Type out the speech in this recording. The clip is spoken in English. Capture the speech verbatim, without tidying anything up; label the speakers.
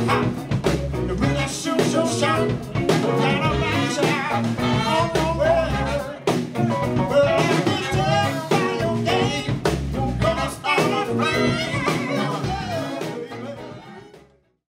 Speaker 1: hot. You really shoot your shot. Got a match out. Oh,